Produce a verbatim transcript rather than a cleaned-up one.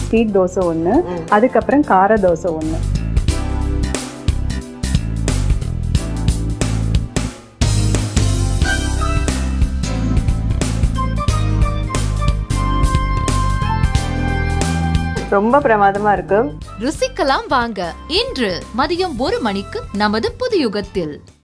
Sweet dosa ஒன்று, அதுக்கப்புறம் கார தோசை ஒன்று. ரொம்ப பிரமாதமா இருக்கு. ருசிக்கலாம் வாங்க. இன்று மதியம் ஒரு மணிக்கு நமது புது யுகத்தில்.